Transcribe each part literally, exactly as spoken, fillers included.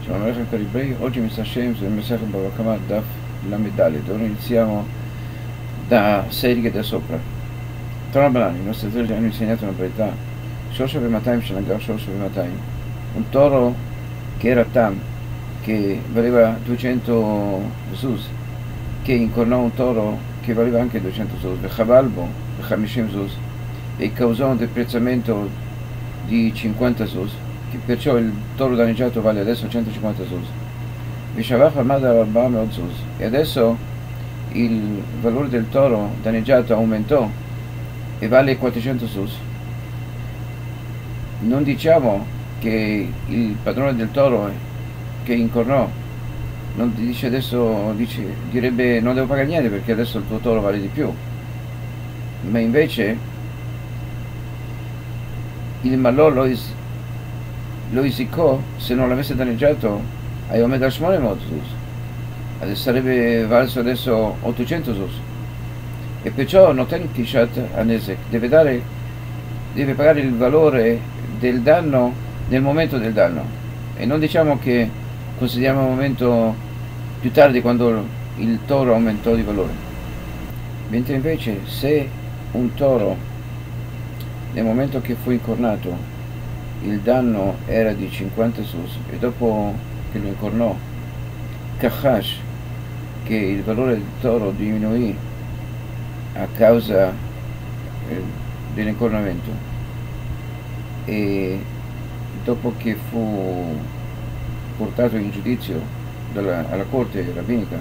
Sono Melech Caribrei, oggi mi sta Hashem sul Mesech Bava Kama Daf Lamedale. Ora iniziamo da sei righe da sopra. Torna Banani, i nostri autori hanno insegnato una verità. Shosha Vemataim Shanagar Shosha Vemataim. Un toro che era Tam, che valeva duecento zuz, che incornò un toro che valeva anche duecento zuz, Vechavalbo, Vechamishim zuz, e causò un deprezzamento di cinquanta zuz, che perciò il toro danneggiato vale adesso centocinquanta zuz. Vishavach Amada Arbameot zuz, e adesso il valore del toro danneggiato aumentò e vale quattrocento zuz. Non diciamo che il padrone del toro che incornò non dice adesso, dice, direbbe non devo pagare niente perché adesso il tuo toro vale di più, ma invece il malò lo, is, lo isicò, se non l'avesse danneggiato a Omed Ashmone Zuz, adesso sarebbe valso adesso ottocento zuz, e perciò Noten Kishat Anesek deve dare, deve pagare il valore del danno nel momento del danno, e non diciamo che consideriamo il momento più tardi quando il toro aumentò di valore. Mentre invece se un toro nel momento che fu incornato il danno era di cinquanta zuz e dopo che lo incornò Kachash, che il valore del toro diminuì a causa eh, dell'incornamento, e dopo che fu portato in giudizio dalla, alla corte rabbinica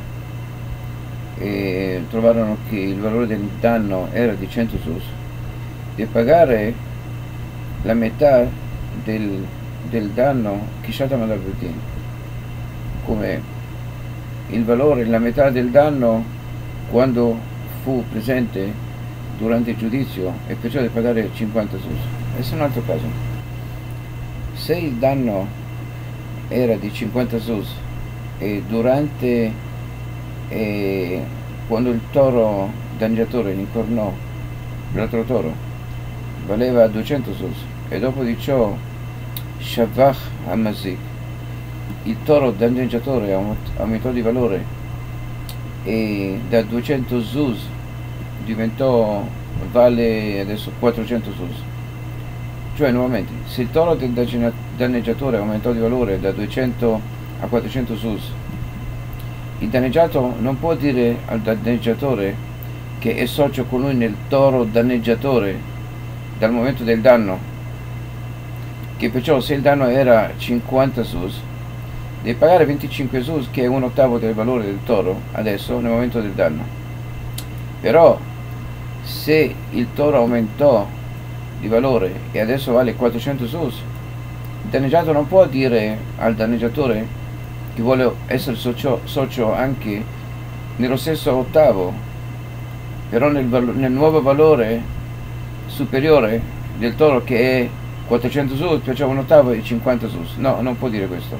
e trovarono che il valore del danno era di cento zuz, di pagare la metà del, del danno Kishat Amadabudin, come il valore, la metà del danno quando fu presente durante il giudizio, e perciò di pagare cinquanta zuz. Questo è un altro caso. Se il danno era di cinquanta zuz e durante e quando il toro danneggiatore incornò l'altro toro valeva duecento zuz, e dopo di ciò Shavach Hamazik, il toro danneggiatore aumentò di valore e da duecento zuz diventò, vale adesso quattrocento zuz. Cioè nuovamente, se il toro del danneggiatore aumentò di valore da duecento a quattrocento zuz, il danneggiato non può dire al danneggiatore che è socio con lui nel toro danneggiatore dal momento del danno, che perciò se il danno era cinquanta zuz deve pagare venticinque zuz, che è un ottavo del valore del toro adesso nel momento del danno. Però se il toro aumentò di valore e adesso vale quattrocento zuz, il danneggiato non può dire al danneggiatore che vuole essere socio, socio anche nello stesso ottavo, però nel, nel nuovo valore superiore del toro che è quattrocento zuz, perciò un ottavo e cinquanta zuz. No, non può dire questo.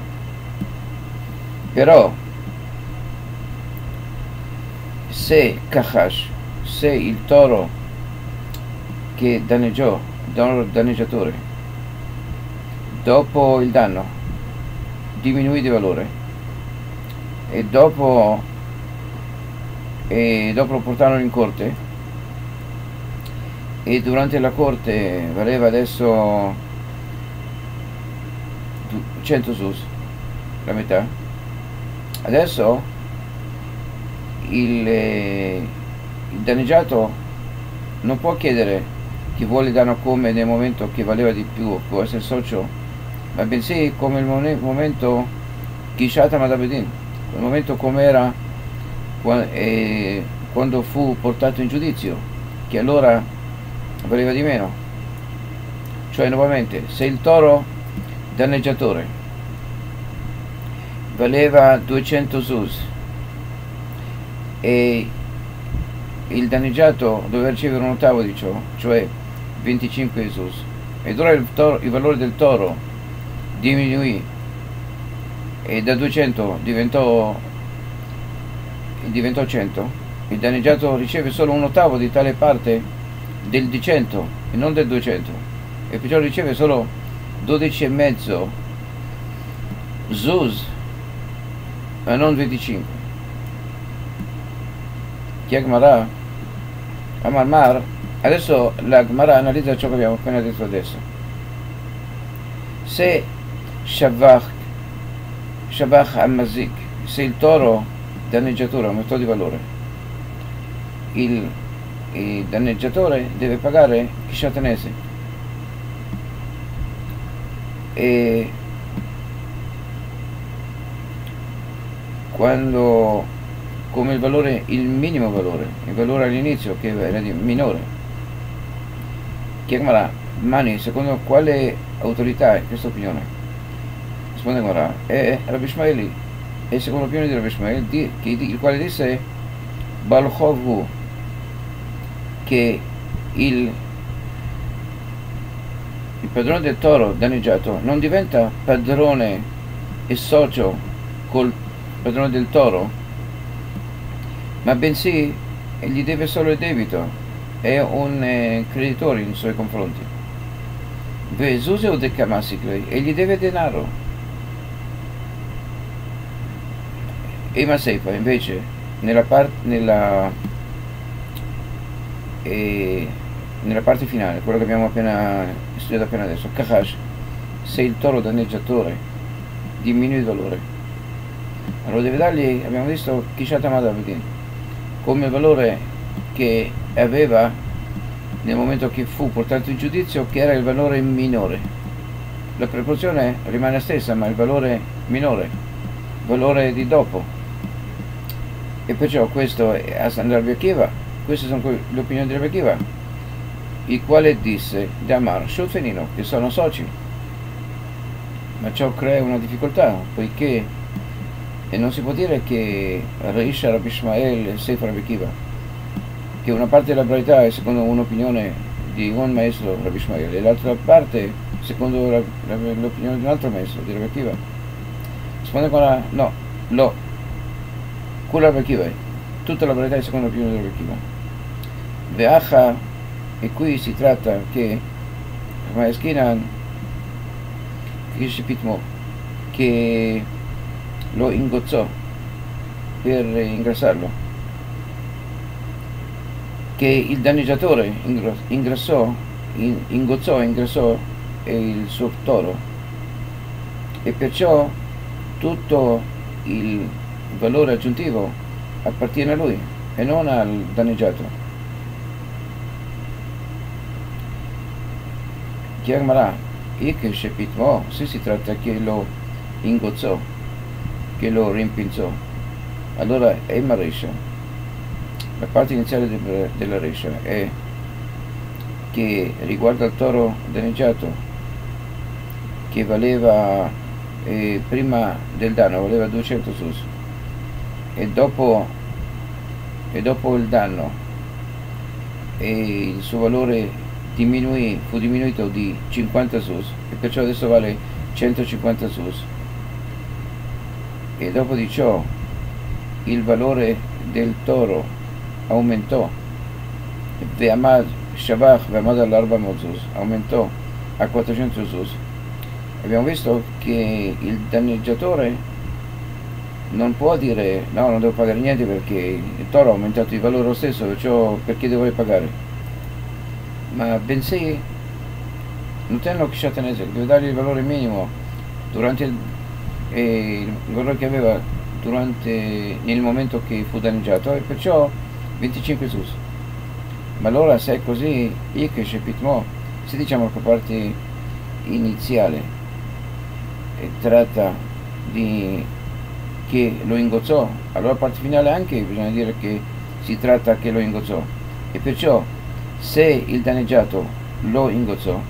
Però se Kachash, se il toro che danneggiò, danneggiatore, dopo il danno diminuì di valore e dopo e dopo lo portarono in corte, e durante la corte valeva adesso cento zuz, la metà, adesso il, il danneggiato non può chiedere che vuole danno come nel momento che valeva di più, può essere socio, ma bensì come il momento Kishat Amadabudin, il momento come era quando fu portato in giudizio, che allora valeva di meno. Cioè nuovamente, se il toro danneggiatore valeva duecento zuz e il danneggiato doveva ricevere un ottavo di ciò, cioè venticinque zuz, ed ora il, toro, il valore del toro diminuì e da duecento diventò, diventò cento, il danneggiato riceve solo un ottavo di tale parte del di cento e non del duecento, e perciò riceve solo dodici e mezzo zuz ma non venticinque. Chi è Gemara? Amar Mar. Adesso la Gemara analizza ciò che abbiamo appena detto adesso. Se Shavach Shavach Amazik, se il toro danneggiatore aumentò di valore, il, il danneggiatore deve pagare Kishatanese, e quando, come il valore, il minimo valore, il valore all'inizio che era di minore, chiamerà Mani, secondo quale autorità è questa opinione? Risponde Gemara, è Rabbi Ishmaeli, è secondo l'opinione di Rabbi Ishmael, di, che, di, il quale disse Balchovhu, che il, il padrone del toro danneggiato non diventa padrone e socio col padrone del toro, ma bensì gli deve solo il debito, è un eh, creditore nei suoi confronti. Vesuse o decamasicle, e gli deve denaro. E Maseifa invece nella parte nella e nella parte finale, quello che abbiamo appena studiato appena adesso, Kahash, se il toro danneggiatore diminui il valore, allora deve dargli, abbiamo visto, Kishatamadavidin, come il valore che aveva nel momento che fu portato in giudizio, che era il valore minore. La proporzione rimane la stessa, ma il valore minore, il valore di dopo. E perciò questo è Hasan Rabbi Akiva, queste sono le opinioni di Rabbi Akiva, il quale disse Damar Shutfenino, che sono soci, ma ciò crea una difficoltà, poiché e non si può dire che Reisha Rabbi Ishmael e Sefer Rabbi Akiva, che una parte della verità è secondo un'opinione di un maestro Rabbi Ishmael e l'altra parte secondo l'opinione di un altro maestro di Rabbi Akiva. Risponde ancora no, lo Kula Rabbi Akiva, tutta la verità è secondo l'opinione di Rabbi Akiva. Veacha, e qui si tratta che Maeskinan che lo ingozzò per ingrassarlo, che il danneggiatore ingrassò, ingozzò, ingrassò il suo toro, e perciò tutto il valore aggiuntivo appartiene a lui e non al danneggiato. Chiamarà Ike Shepitmo, se si tratta che lo ingozzò, che lo rimpinzò, allora è Marisha. La parte iniziale de, della Resha è che riguarda il toro danneggiato, che valeva eh, prima del danno valeva duecento sus, e dopo, e dopo il danno e il suo valore diminuì, fu diminuito di cinquanta sus, e perciò adesso vale centocinquanta sus, e dopo di ciò il valore del toro aumentò, Ve'amad Shavach Ve'amad all'arba mozus, aumentò a quattrocento sus. Abbiamo visto che il danneggiatore non può dire no, non devo pagare niente perché il toro ha aumentato di valore lo stesso, perciò perché devo pagare? Ma bensì non tengo Kishatanese, deve dargli il valore minimo durante il, eh, il valore che aveva durante nel momento che fu danneggiato, e perciò venticinque sus. Ma allora se è così, Ike Shepitmo, se diciamo che la parte iniziale e tratta di che lo ingozzò, allora la parte finale anche bisogna dire che si tratta che lo ingozzò, e perciò se il danneggiato lo ingozzò,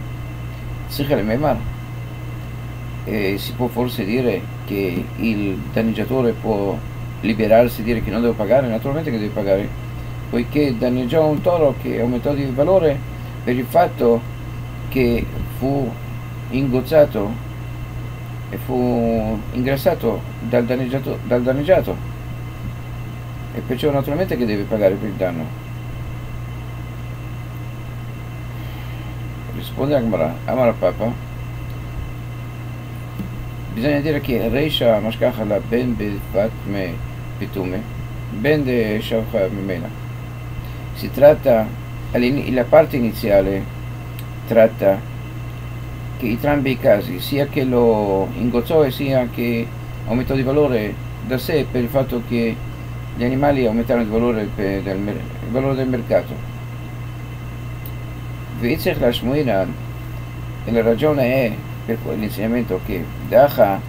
e si può forse dire che il danneggiatore può liberarsi e dire che non devo pagare? Naturalmente che deve pagare, poiché danneggiò un toro che aumentò di valore per il fatto che fu ingozzato e fu ingrassato dal danneggiato, dal danneggiato, e perciò naturalmente che deve pagare per il danno. Risponde a Gemara, Amara Papa, bisogna dire che Reisha Mashkacha la ben Fatme Pitume, ben de Shavcha Memela. Si tratta, la parte iniziale tratta che entrambi i casi, sia che lo ingozzò e sia che aumentò di valore da sé per il fatto che gli animali aumentarono di valore per del, il valore del mercato. Vitzech la Shmuina, e la ragione è per l'insegnamento che Dacha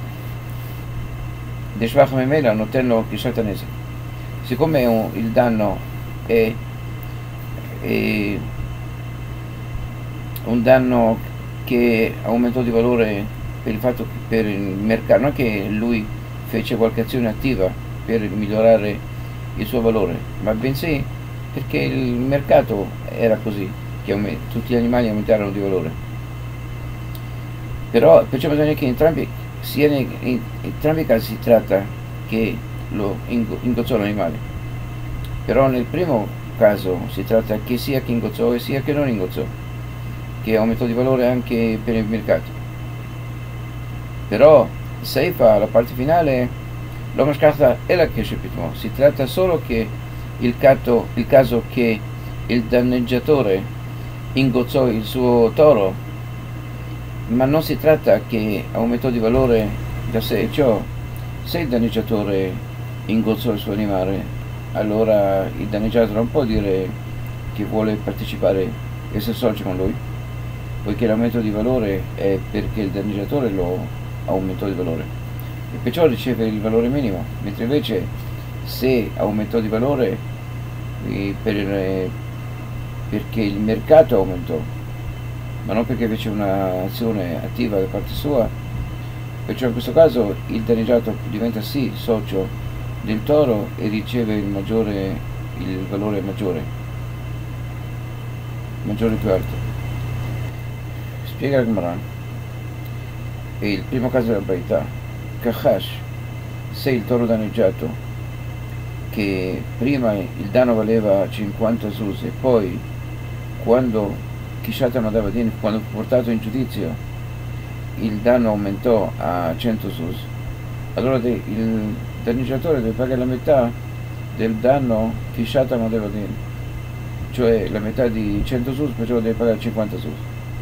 de Shvach Memela notenlo Kishat Nezek. Siccome un, il danno è, è un danno che aumentò di valore per il fatto che per il mercato, non è che lui fece qualche azione attiva per migliorare il suo valore, ma bensì perché il mercato era così, che tutti gli animali aumentarono di valore. Però perciò bisogna che entrambi, sia in, in entrambi i casi si tratta che lo ingozzò l'animale, però nel primo caso si tratta che sia che ingozzò e sia che non ingozzò, che aumentò di valore anche per il mercato. Però Seifa, la parte finale, l'uomo scarta è la che Shepitmo. Si tratta solo che il, cato, il caso che il danneggiatore ingozzò il suo toro, ma non si tratta che aumentò di valore da sé. Cioè, se il danneggiatore ingozzò il suo animale, allora il danneggiato non può dire che vuole partecipare e si associa con lui, poiché l'aumento di valore è perché il danneggiatore lo aumentò di valore e perciò riceve il valore minimo, mentre invece se aumentò di valore eh, per, eh, perché il mercato aumentò, ma non perché fece un'azione attiva da parte sua, perciò in questo caso il danneggiato diventa sì socio del toro e riceve il maggiore, il valore maggiore, maggiore più alto. Spiega il Gemara. E il primo caso della Braita, Kachash, se il toro danneggiato, che prima il danno valeva cinquanta sus e poi quando Kishat Amadav Adin, quando fu portato in giudizio, il danno aumentò a cento sus, allora il danneggiatore deve pagare la metà del danno Kishat Amadav Adin, cioè la metà di cento sus, perciò deve pagare cinquanta sus.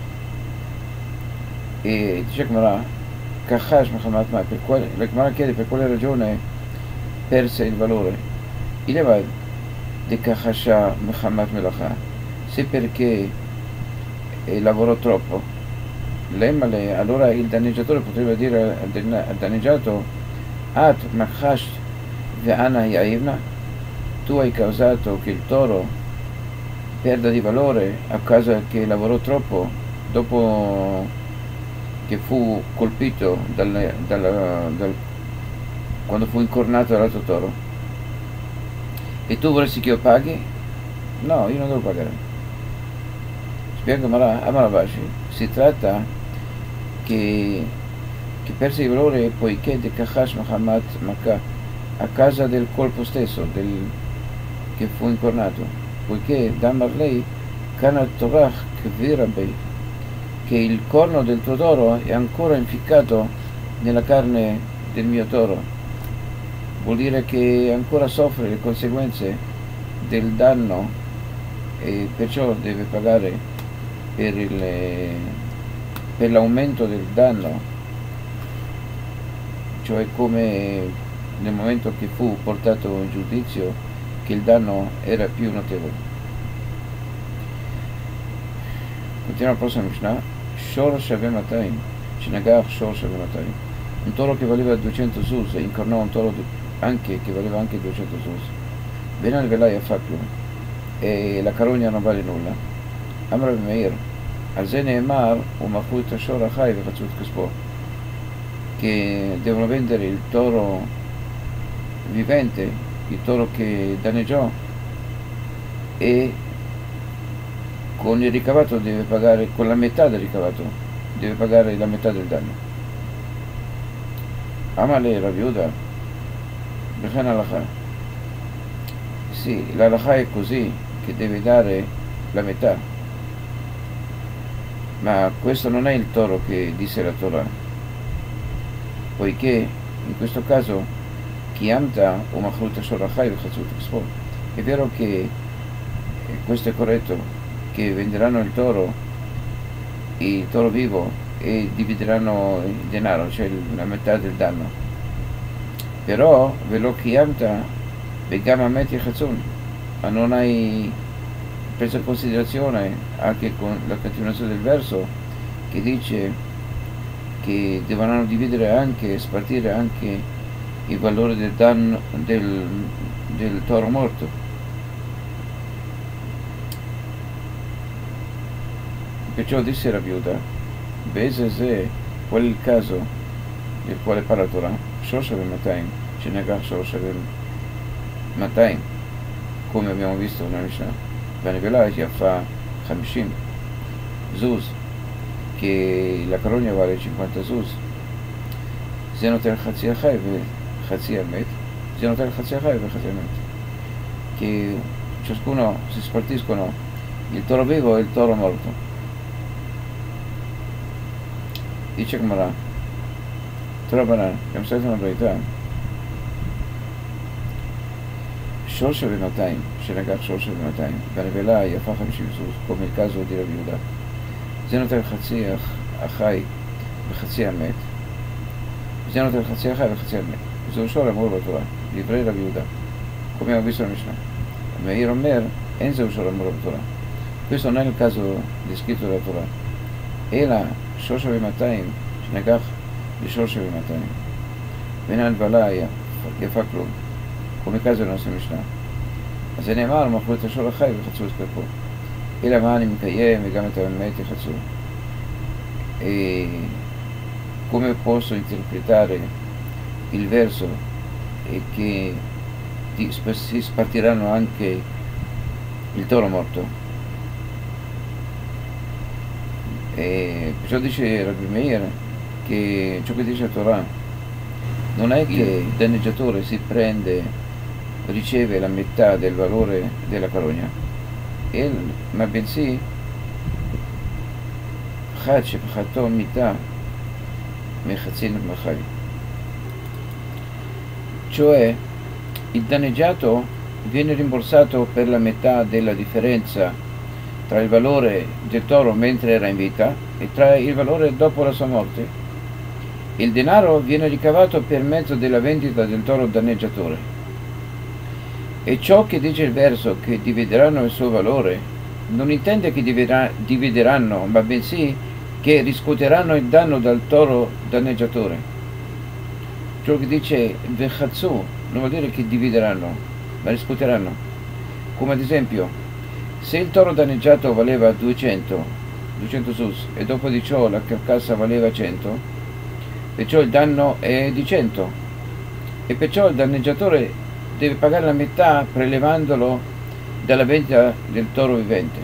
E dice Gemara, Kachash Mechamat Ma, per quale, la Gemara chiede per quale ragione perse il valore. Il va di Kachasha Mechamat Melacha, se perché eh, lavorò troppo, Lemale, allora il danneggiatore potrebbe dire al danneggiato, At Machash Ve'ana Yaivna, tu hai causato che il toro perda di valore a causa che lavorò troppo dopo che fu colpito dal, dal, dal, quando fu incornato dall'altro toro, e tu vorresti che io paghi? No, io non devo pagare. Spiega Amaravashi, si tratta che, che perse il valore poiché de Kachash Mahamat Makkah, a causa del colpo stesso del, che fu incornato, poiché Damarlei Kanat Torah Kvirabei, che il corno del tuo toro è ancora inficcato nella carne del mio toro, vuol dire che ancora soffre le conseguenze del danno e perciò deve pagare per, il, per l'aumento del danno, cioè come nel momento che fu portato in giudizio che il danno era più notevole. Continua la prossima Mishnah. Shor Shaveh Matayim, Shinagach Shor Shaveh Matayim, un toro che valeva duecento sus e incarnò un toro anche che valeva anche duecento sus. Ben al Velai Afaklu, e la carogna non vale nulla. Amra Meir, al Zeneemar, Umachut Shor Achai Vechazut Kaspo, che devono vendere il toro vivente, il toro che danneggiò, e con il ricavato deve pagare, con la metà del ricavato deve pagare la metà del danno. Amale Rabiuda, Bechan Alacha, sì, l'Alacha è così, che deve dare la metà, ma questo non è il toro che disse la Torah. poiché in questo caso Chiamta o Machlut Shorachai V'chatzut Expo. È vero che questo è corretto, che venderanno il toro, il toro vivo, e divideranno il denaro, cioè la metà del danno. Però Velo Chiamta Begama Meti Chatzun, ma non hai preso in considerazione anche con la continuazione del verso che dice che dovranno dividere anche, spartire anche il valore del danno del, del toro morto. Perciò disse Rabbi Yehuda, Bezeze, qual è il caso del quale parla la Torah? Shosha v'matayim, Shenagach Shosha v'matayim, come abbiamo visto nella Mishnah. Vanivela fa Hamishim Zuz, che la carogna vale cinquanta Zuz. Zenotel Chatzi Achai ve Chatzi Amet, Zenotel Chatzi Achai ve Chatzi Amet, che ciascuno si spartiscono il toro vivo e il toro morto. Dice Gemara, Trovaran, abbiamo sentito una verità. Shosha v'matayim, Shenagach Shosha v'matayim, Vanivela fa Hamishim Zuz, come il caso di Rabbi Yehuda. Zenotel Chatzi Achai ve Chatzi Amet, Zenotel Chatzi Achai ve Chatzi Amet. זהו שור אמור בתורה, דברי רבי יהודה, come abbiamo visto nella Mishnah. Meir Omer, en zeu shor amor בתורה. Questo non è il caso descritto dalla Torah. Ela shosha v'matayim, shenagach b'shosha v'matayim. Venan balaya, יפה כלום, come il caso della nostra Mishnah. אז זה נאמר, מכרו את השור החי וחצו את כלפו. אלא מה אני מקיים וגם את האמת יחצו. E come posso interpretare il verso e che si spartiranno anche il toro morto? E perciò dice Rabbi Meir che ciò che dice la Torah non è che il danneggiatore si prende, riceve la metà del valore della carogna, ma bensì חד שפחתו מיתה מחצי מחי. Cioè il danneggiato viene rimborsato per la metà della differenza tra il valore del toro mentre era in vita e tra il valore dopo la sua morte. Il denaro viene ricavato per mezzo della vendita del toro danneggiatore. E ciò che dice il verso che divideranno il suo valore non intende che divideranno, ma bensì che riscuoteranno il danno dal toro danneggiatore. Ciò che dice vechatsu non vuol dire che divideranno, ma riscuoteranno. Come ad esempio, se il toro danneggiato valeva duecento sus e dopo di ciò la carcassa valeva cento, perciò il danno è di cento e perciò il danneggiatore deve pagare la metà prelevandolo dalla vendita del toro vivente.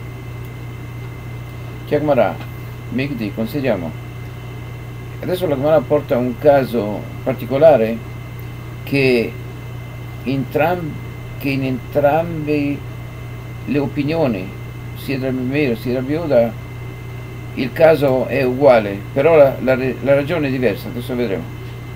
Chiagmarà Migdi, consideriamo. Adesso la Gemara porta un caso particolare che, che in entrambe le opinioni, sia da Rabbi Meir sia da Rabbi Yehuda, il caso è uguale, però la, la, la ragione è diversa. Adesso vedremo.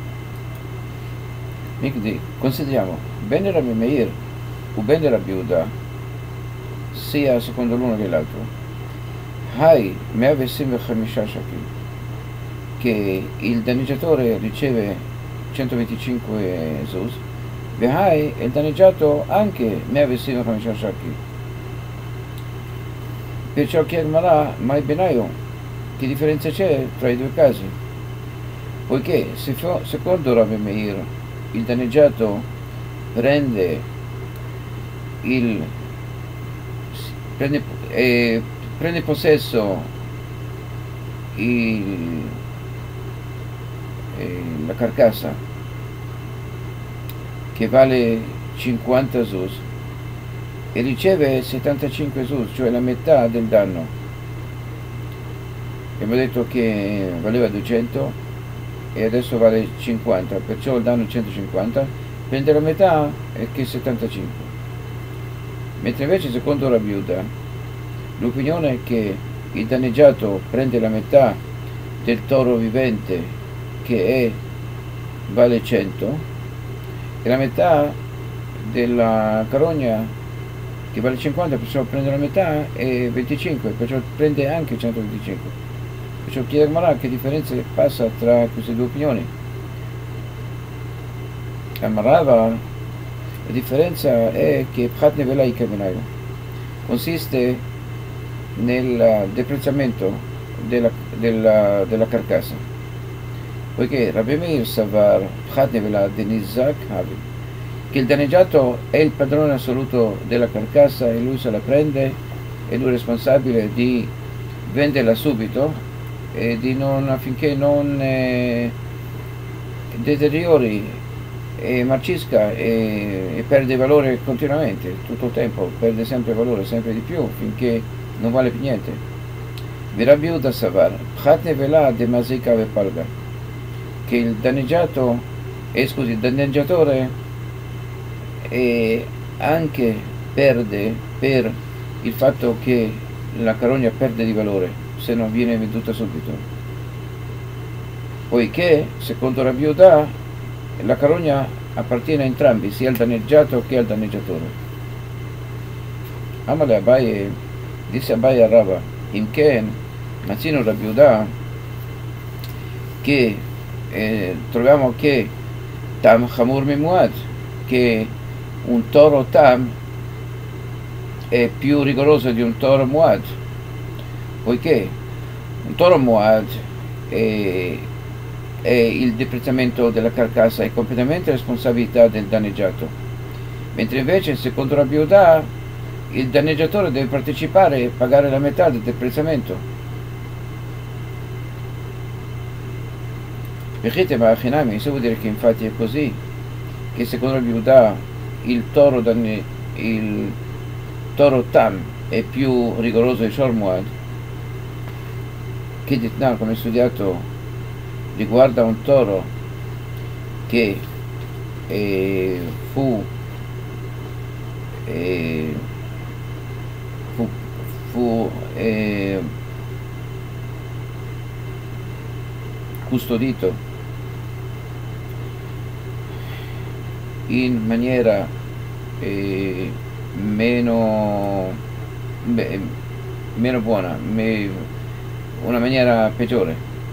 Migdi, consideriamo bene Rabbi Meir o bene Rabbi Yehuda, sia secondo l'uno che l'altro. Hai mea v'esim v'chamisha shakim, che il danneggiatore riceve centoventicinque sus, e hai il danneggiato anche mea v'esim v'chamisha shakim. Perciò chiederà mai benaio, che differenza c'è tra i due casi? Poiché se secondo Rabbi Meir il danneggiato prende il prende eh, prende possesso il, eh, la carcassa che vale cinquanta sus e riceve settantacinque sus, cioè la metà del danno. Abbiamo detto che valeva duecento e adesso vale cinquanta, perciò il danno è centocinquanta, prende la metà e che settantacinque. Mentre invece secondo Rabbi Yehuda l'opinione è che il danneggiato prende la metà del toro vivente che è vale cento e la metà della carogna che vale cinquanta, perciò prende la metà e venticinque, perciò prende anche centoventicinque. Perciò chiede a Marà che differenza passa tra queste due opinioni. A Marava la differenza è che Pchat Nevela Ikaminayu consiste nel deprezzamento della, della, della carcassa, poiché Rabbi Meir Savar Pchat Nevela Denizak Havi, che il danneggiato è il padrone assoluto della carcassa e lui se la prende e lui è responsabile di venderla subito e di non, affinché non eh, deteriori e marcisca e, e perde valore continuamente, tutto il tempo perde sempre valore, sempre di più, finché non vale più niente. Rabbi Yehuda Savar Pchat Nevela de Mazika ve Palga, che il danneggiato eh, scusi, il danneggiatore e anche perde per il fatto che la carogna perde di valore se non viene venduta subito, poiché secondo Rabbi Yehuda la carogna appartiene a entrambi, sia al danneggiato che al danneggiatore. Amale Abaye disse Abaye a Rava Imken Mazzino Rabbi Yehuda, che eh, troviamo che Tam Chamur Mimuad, che un toro Tam è più rigoroso di un toro Muad, poiché un toro Muad è, è il deprezzamento della carcassa, è completamente responsabilità del danneggiato, mentre invece secondo Rabbi Yehuda il danneggiatore deve partecipare e pagare la metà del deprezzamento. Se vuol dire che infatti è così, che secondo Rabbi Yehuda il toro, danne, il toro Tam è più rigoroso di Shor Muad, che Ditnan, come studiato, riguarda un toro che eh, fu, eh, fu, fu eh, custodito in maniera eh, meno, beh, meno buona, me, una maniera peggiore.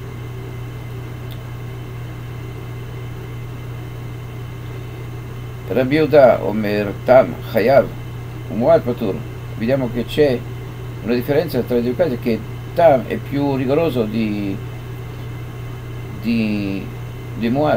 Rabbi Yehuda Omer Tam Chayav Umuad Patur. Vediamo che c'è una differenza tra i due casi, che Tam è più rigoroso di di, di Muad,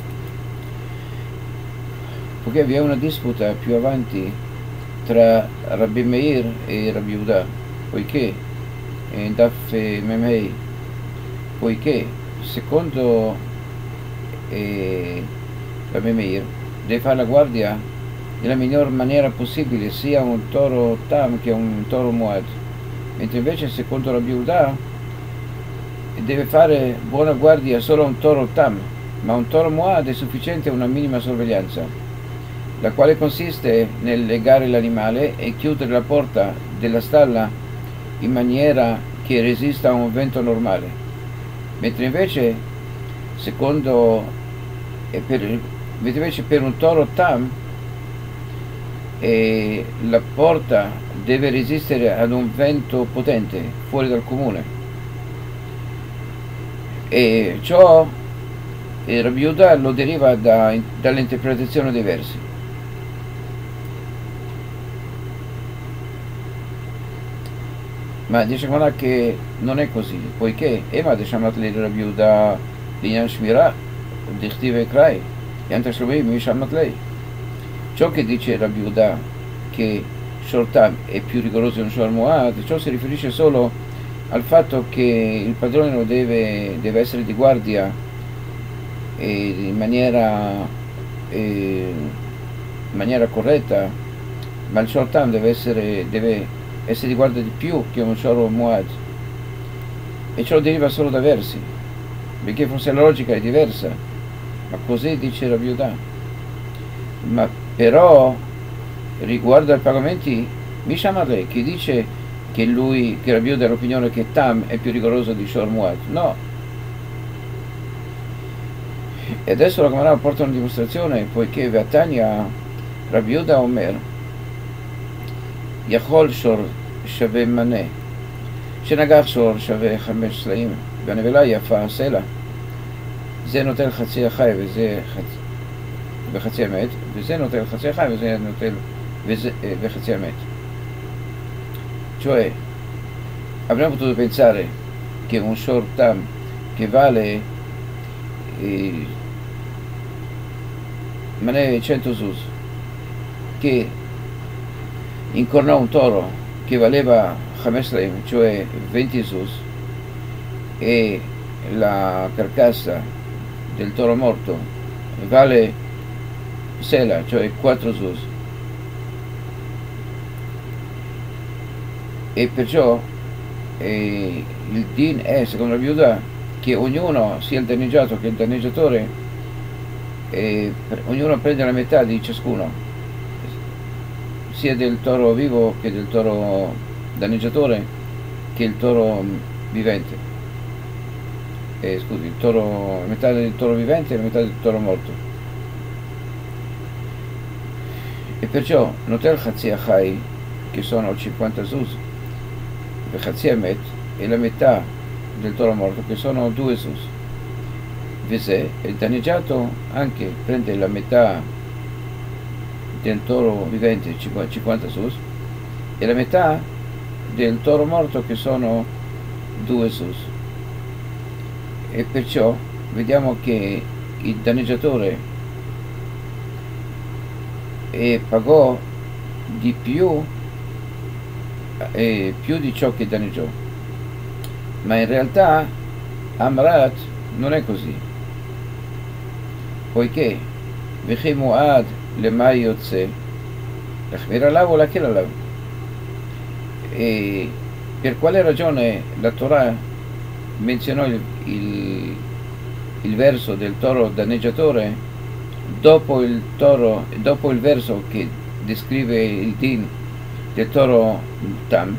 poiché vi è una disputa più avanti tra Rabbi Meir e Rabbi Yehuda, poiché in Daf Memei, poiché secondo eh, Rabbi Meir deve fare la guardia nella miglior maniera possibile sia un toro Tam che un toro Muad, mentre invece secondo Rabbi Yehuda deve fare buona guardia solo a un toro Tam, ma un toro Muad è sufficiente una minima sorveglianza, la quale consiste nel legare l'animale e chiudere la porta della stalla in maniera che resista a un vento normale, mentre invece secondo e per, mentre invece per un toro Tam e la porta deve resistere ad un vento potente fuori dal comune, e ciò eh, Rabbi Yehuda lo deriva da, dall'interpretazione dei versi. Ma diciamo che non è così, poiché Ema Deshamat le Rabbi Yehuda Linyan Shmira Dichtive Krai Yanta Shlomei Mishamat lei. Ciò che dice Rabbi Yehuda che Shortam è più rigoroso di un Shor Muad, ciò si riferisce solo al fatto che il padrone deve, deve essere di guardia e in maniera, eh, in maniera corretta, ma il Shor Tam deve essere, deve essere di guardia di più che un Shor Muad, e ciò deriva solo da versi, perché forse la logica è diversa, ma così dice Rabbi Yehuda. Ma però riguardo ai pagamenti Mishamarle, chi dice che lui, che Rabbi Yehuda ha l'opinione che Tam è più rigoroso di Shor Muad, no, E adesso la Gemara porta una dimostrazione, poiché Vatania Rabbi Yehuda Omer יכול שור שווה מנה, שנגח שור שווה חמש סלעים, והנבלה יפה סלע, זה נוטל חצי החי וזה חצ... וחצי המת, וזה נוטל חצי החי וזה נוטל וזה... וחצי המת. Cioè, avremmo potuto pensare che un short tam che vale eh, mane cento sus, che incornò un toro che valeva Hamesleim, cioè venti sus, e la carcassa del toro morto vale Sela, cioè quattro sus, e perciò eh, il din è, secondo la Yehuda, che ognuno, sia il danneggiato che il danneggiatore, eh, per, ognuno prende la metà di ciascuno, sia del toro vivo che del toro danneggiatore che il toro vivente, eh, scusi, il toro, metà del toro vivente e la metà del toro morto. E perciò Notel Chatzi Achai, che sono cinquanta sus, e Chatzi Amet, e la metà del toro morto, che sono due sus. Vese, il danneggiato anche prende la metà del toro vivente, cinquanta sus, e la metà del toro morto, che sono due sus. E perciò vediamo che il danneggiatore e pagò di più, eh, più di ciò che danneggiò, ma in realtà Amrat non è così, poiché Vechi Muad Lema Yotze Lachmir Alav o Lakil Alav. E per quale ragione la Torah menzionò il, il, il verso del toro danneggiatore dopo il toro, dopo il verso che descrive il din del toro tam?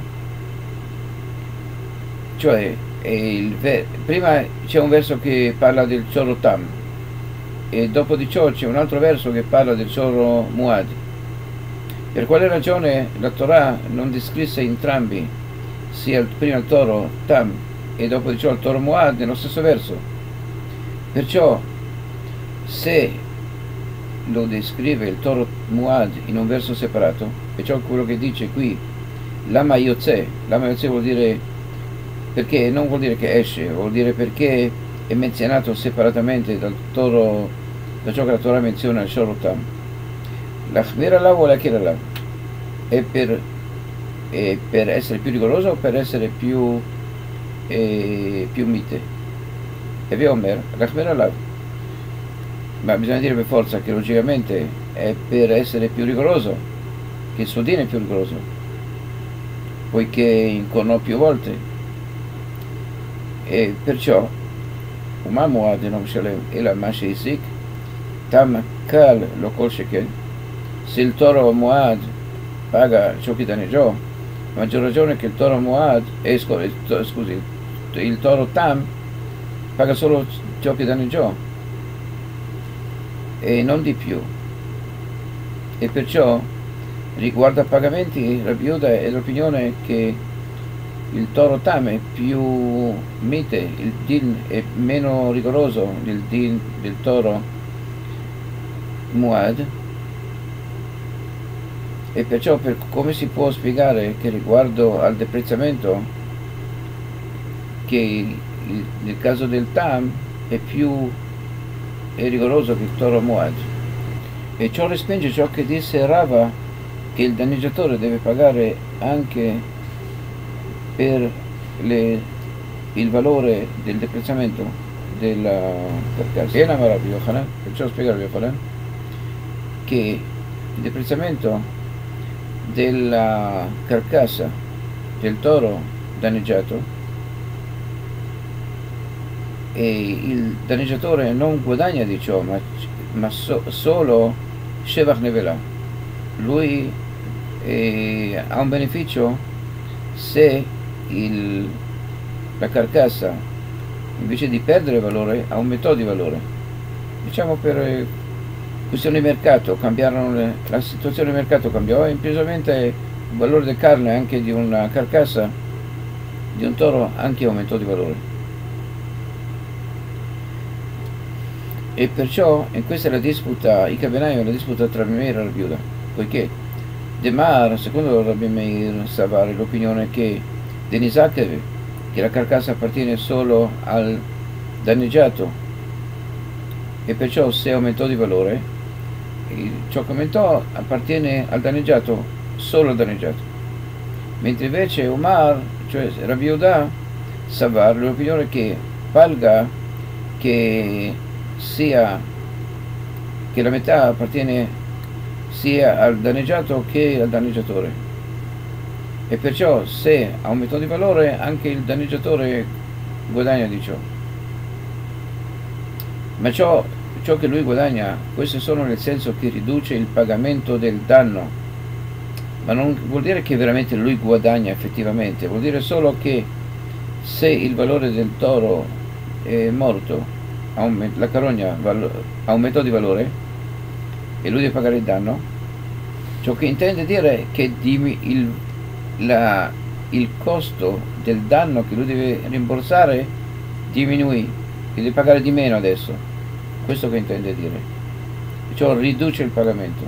Cioè, il ver- prima c'è un verso che parla del toro tam e dopo di ciò c'è un altro verso che parla del toro muad. Per quale ragione la Torah non descrisse entrambi, sia il, prima il toro tam e dopo di ciò il toro muad, nello stesso verso? Perciò, se lo descrive il toro muad in un verso separato, e ciò quello che dice qui lama yotze, lama yotze vuol dire perché, non vuol dire che esce, vuol dire perché è menzionato separatamente dal toro, da ciò che la Torah menziona il shorotam. L'achmir alav o l'akir alav è per, è per essere più rigoroso o per essere più eh, più mite? E vi omer l'achmir alav, ma bisogna dire per forza che logicamente è per essere più rigoroso, che il suo din è più rigoroso, poiché incornò più volte, e perciò Uma Muad non shalem ela ma sheisik tam kal lo kol sheken. Se il toro Muad paga ciò che danneggiò, a maggior ragione che il toro Muad, eh, scusi, il toro tam paga solo ciò che danneggiò e non di più. E perciò riguardo a pagamenti Rabbi Yehuda è dell'opinione che il toro tam è più mite, il din è meno rigoroso del din del toro muad, e perciò per come si può spiegare che riguardo al deprezzamento che il, nel caso del tam è più è rigoroso che il toro muad, e ciò respinge ciò che disse Rava, che il danneggiatore deve pagare anche per le, il valore del deprezzamento della carcassa. E Rabbi Yochanan, perciò spiega Rabbi Yochanan che il deprezzamento della carcassa del toro danneggiato, e il danneggiatore non guadagna di ciò, ma, ma so, solo Shevach Nevela. Lui eh, ha un beneficio se il, la carcassa invece di perdere valore aumentò di valore, diciamo per eh, questioni di mercato, cambiarono le, la situazione di mercato cambiò e improvvisamente il valore del carne anche di una carcassa di un toro anche aumentò di valore. E perciò, e questa è la disputa, i Kabenaim è la disputa tra Rabbi Meir e Rabbi Yehuda, poiché De Mar, secondo Rabbi Meir Savar, l'opinione che Denisakev, che la carcassa appartiene solo al danneggiato, e perciò se aumentò di valore, ciò che aumentò appartiene al danneggiato, solo al danneggiato. Mentre invece Omar, cioè Rabbi Yehuda Savar, l'opinione che valga che sia che la metà appartiene sia al danneggiato che al danneggiatore, e perciò se aumentò di valore anche il danneggiatore guadagna di ciò, ma ciò, ciò che lui guadagna, questo è solo nel senso che riduce il pagamento del danno, ma non vuol dire che veramente lui guadagna effettivamente, vuol dire solo che se il valore del toro è morto, la carogna aumentò di valore e lui deve pagare il danno, ciò che intende dire è che il, la, il costo del danno che lui deve rimborsare diminuì, che deve pagare di meno adesso, questo che intende dire, ciò riduce il pagamento.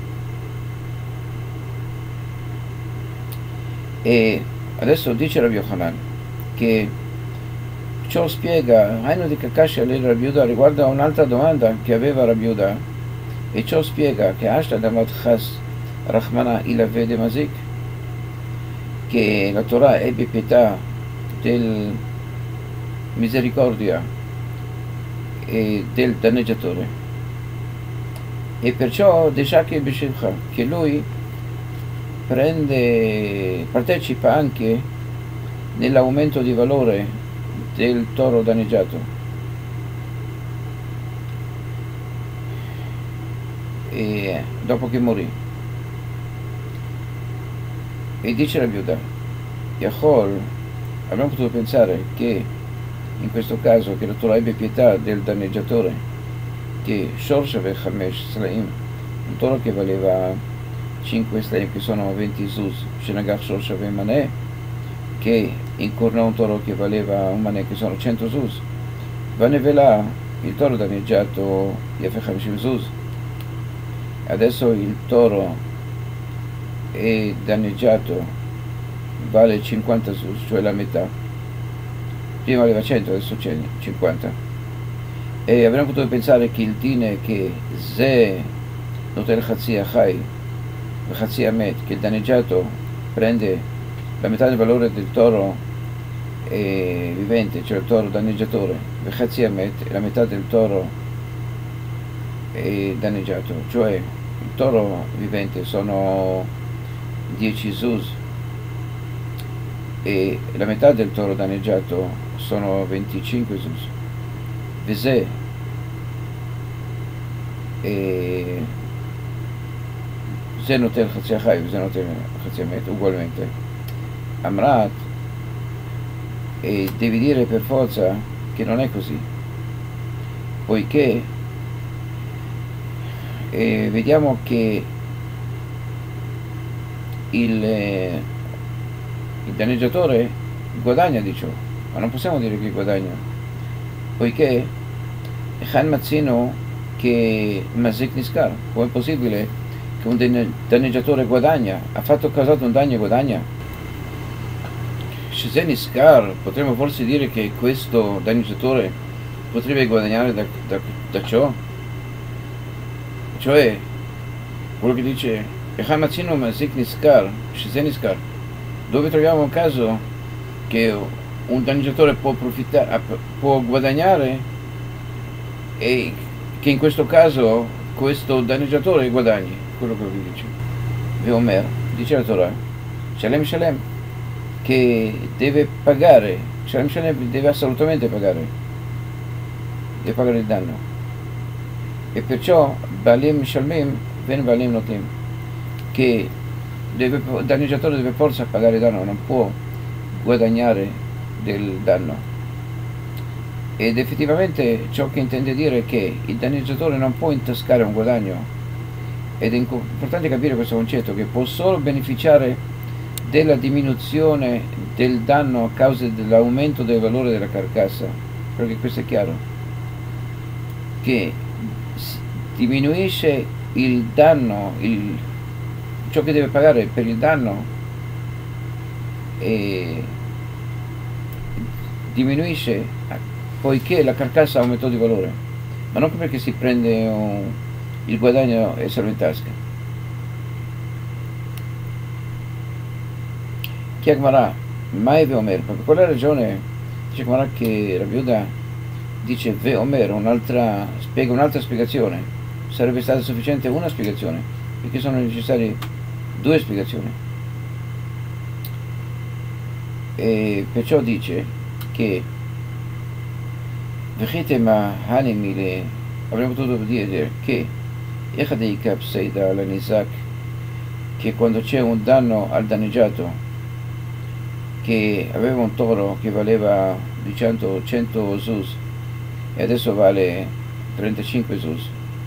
E adesso dice Rabbi Yochanan che ciò spiega, Hainu di Kakasha le Rabbi Yehuda riguarda un'altra domanda che aveva Rabbi Yehuda, e ciò spiega che Ashta Damat Chas Rahmana Ilave de Mazik, che la Torah ebbe pietà del misericordia e del danneggiatore, e perciò Deshake Beshilcha, che lui prende, partecipa anche nell'aumento di valore del toro danneggiato, e dopo che morì. E dice Rabbi Yehuda, Yachol, abbiamo potuto pensare che in questo caso che la Torah ebbe pietà del danneggiatore, che Shor Shaveh Chamesh Slaim, un toro che valeva cinque slaim, che sono venti zuz, Shenagach Shor Shaveh Maneh, che incornò un toro che valeva un manè, che sono cento zuz, Vanevela, il toro danneggiato Yafeh Hamishim zuz. Adesso il toro è danneggiato, vale cinquanta zuz, cioè la metà. Prima valeva cento, adesso c'è cinquanta. E avremmo potuto pensare che il dine che Ze Notel Chatzia Chai Chatzia Met, che il danneggiato prende la metà del valore del toro eh, vivente, cioè il toro danneggiatore, Chatzia Met, e la metà del toro è danneggiato, cioè il toro vivente sono dieci zuz e la metà del toro danneggiato sono venticinque zuz. Vese e Zenotel Chatzia Chai, Zenotel Chatzia Met, ugualmente. Amrat, e devi dire per forza che non è così, poiché e vediamo che il, eh, il danneggiatore guadagna di ciò, ma non possiamo dire che guadagna, poiché Chan Mazzino che Mazik Niskar, com'è possibile che un danneggiatore guadagna, ha fatto causato un danno e guadagna? Sheze Niskar, potremmo forse dire che questo danneggiatore potrebbe guadagnare da, da, da ciò, cioè quello che dice Echad Matzino Mazik Niskar, Sheze Niskar, dove troviamo un caso che un danneggiatore può approfittare, può guadagnare, e che in questo caso questo danneggiatore guadagni, quello che vi dice. Veomer, dice la Torah, Shalem Shalem, che deve pagare, Shalem Shalem deve assolutamente pagare, deve pagare il danno, e perciò Balim Shalmim ven Balim Notim, che deve, il danneggiatore deve forza pagare il danno, non può guadagnare del danno. ed effettivamente ciò che intende dire è che il danneggiatore non può intascare un guadagno, ed è importante capire questo concetto, che può solo beneficiare della diminuzione del danno a causa dell'aumento del valore della carcassa, perché questo è chiaro, che diminuisce il danno, il, ciò che deve pagare per il danno, e diminuisce poiché la carcassa aumentò di valore, ma non perché si prende un, il guadagno e se lo in tasca. Chiagmarà mai Veomer, per quella ragione dice Chiagmarà che Rabbi Yehuda dice Veomer, un'altra, spiega un'altra spiegazione, sarebbe stata sufficiente una spiegazione, perché sono necessarie due spiegazioni, e perciò dice che Vechitema Hanimile, avremmo potuto dire che Echadei Kapseida alla Nizak, che quando c'è un danno al danneggiato, che aveva un toro che valeva diciamo cento zuz e adesso vale trentacinque zuz,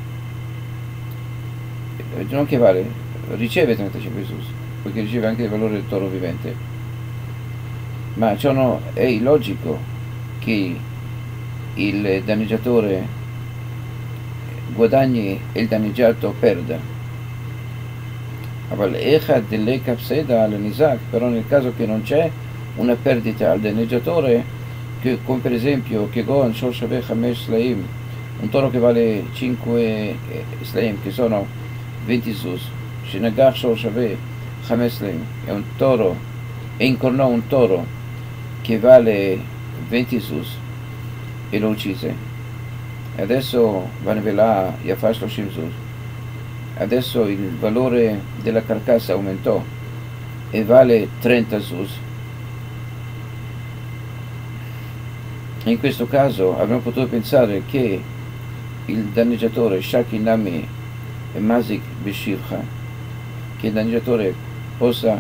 non che vale, riceve trentacinque zuz, perché riceve anche il valore del toro vivente, ma ciò no, è illogico che il danneggiatore guadagni e il danneggiato perda. Però nel caso che non c'è una perdita al danneggiatore, che, come per esempio che Goan Shor Shaveh Hamesh Slaim, un toro che vale cinque Slaim, che sono venti zuz, Shinagach Shor Shaveh Hamesh Slaim, è un toro, e incornò un toro che vale venti zuz e lo uccise, e adesso Vanvelà Yafash Loshim zuz, adesso il valore della carcassa aumentò e vale trenta zuz. In questo caso avremmo potuto pensare che il danneggiatore Shakinami e Mazik Beshivcha, che il danneggiatore possa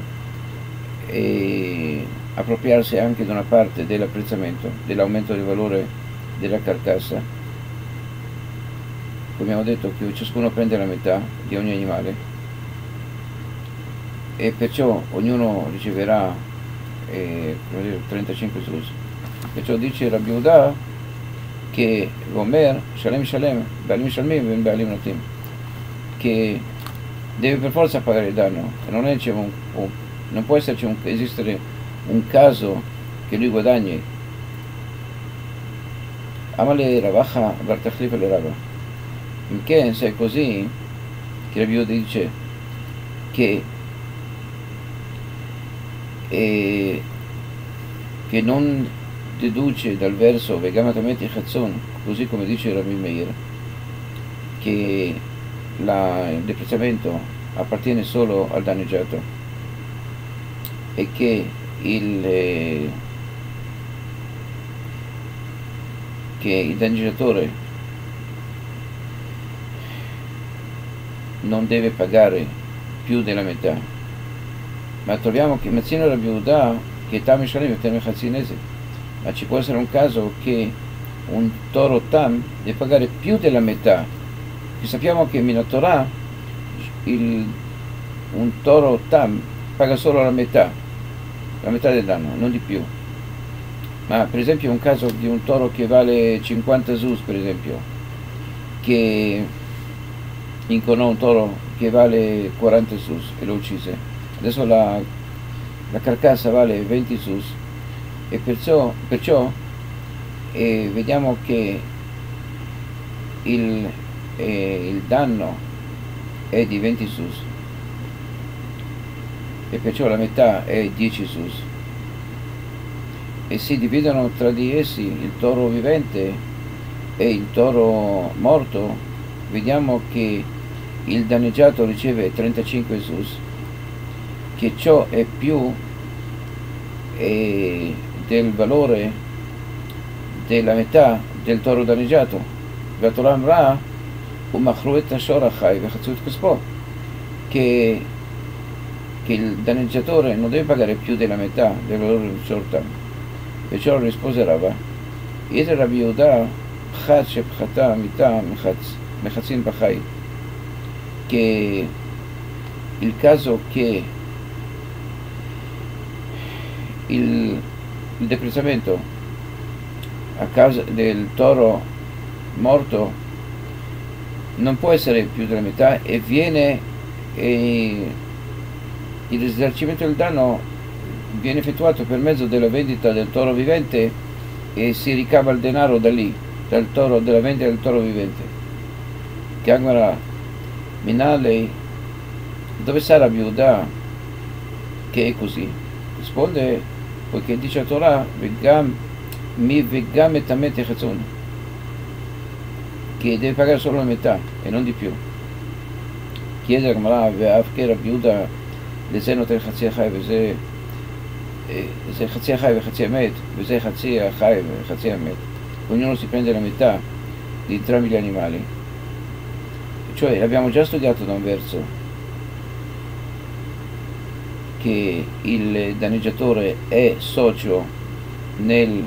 eh, appropriarsi anche di una parte dell'apprezzamento, dell'aumento del valore della carcassa. Come abbiamo detto, che ciascuno prende la metà di ogni animale e perciò ognuno riceverà eh, trentacinque zuz. Perciò dice Rabbi Yehuda che Gomer Shalem Shalem Baalim Shalmim Ben Baalim Notim, che deve per forza pagare il danno, e non, è, un, un, non può esserci un, esistere un caso che lui guadagni. Amale Ravacha Bartachlif le Rava. In che se è così, che Rabbi Yehuda dice che e, che non deduce dal verso Vegamatamente Chatzon, così come dice Rabbi Meir, che la, il deprezzamento appartiene solo al danneggiato, e che il eh, che il danneggiatore non deve pagare più della metà. Ma troviamo che Mazzino Rabbi Yehuda che Tam Shalem e Tam Chatzinese, ma ci può essere un caso che un toro Tam deve pagare più della metà, che sappiamo che in Torah il, un toro Tam paga solo la metà, la metà del danno, non di più. Ma per esempio un caso di un toro che vale cinquanta zuz, per esempio, che incornò un toro che vale quaranta zuz e lo uccise, adesso la, la carcassa vale venti zuz, e perciò, perciò eh, vediamo che il, eh, il danno è di venti zuz, e perciò la metà è dieci zuz, e si dividono tra di essi il toro vivente e il toro morto. Vediamo che il danneggiato riceve trentacinque zuz, che ciò è più eh, del valore della metà del toro danneggiato. Che, che il danneggiatore non deve pagare più della metà del valore del shortam. Perciò rispose Rava Idra Rabbi Yehuda, Pchat shepchata mita mechatzin b'chai, che il caso che il, il deprezzamento a causa del toro morto non può essere più della metà e viene e il risarcimento del danno viene effettuato per mezzo della vendita del toro vivente e si ricava il denaro da lì, dal toro, della vendita del toro vivente. Che Agmara Minalei, dove sarà Rabbi Yehuda che è così? Risponde, poiché dice la Torah, vegam mi vegam et amet echazon, che deve pagare solo la metà e non di più. Chiede Agmara, ve'av che Rabbi Yehuda לזה נותן חצי החי וזה זה חצי החי וחצי המת וזה חצי החי וחצי המת. Ognuno si prende la metà di entrambi gli animali. Cioè abbiamo già studiato da un verso che il danneggiatore è socio nel,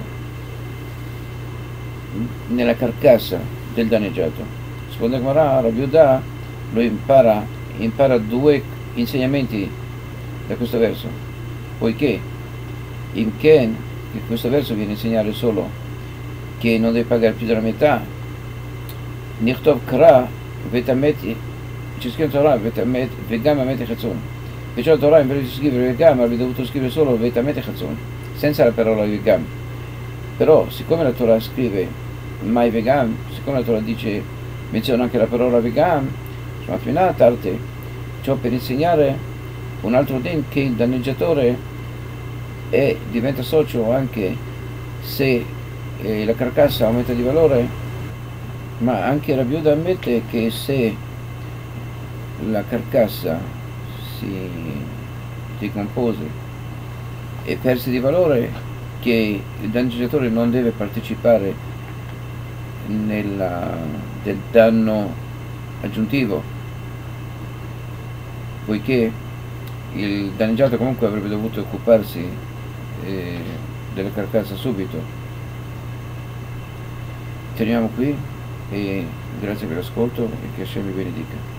nella carcassa del danneggiato. Secondo Gemara, Rabbi Yehuda lo impara, impara due insegnamenti da questo verso, poiché in Ken, che questo verso viene a insegnare solo che non deve pagare più della metà, Nichtov Kra Vetameti, c'è scritto Torah Vetamet Vegam Amet Echazon, perciò la Torah invece di scrivere Vegam avrebbe dovuto scrivere solo Vetamet Echazon senza la parola Vegam. Però siccome la Torah scrive mai Vegam, siccome la Torah dice menziona anche la parola Vegam, insomma fino a tarte, ciò per insegnare un altro din che il danneggiatore è, diventa socio anche se eh, la carcassa aumenta di valore, ma anche Rabbi Yehuda ammette che se la carcassa si decompose e perse di valore, che il danneggiatore non deve partecipare nella, del danno aggiuntivo, poiché il danneggiato comunque avrebbe dovuto occuparsi eh, della carcassa subito. Terminiamo qui e grazie per l'ascolto e che Hashem vi benedica.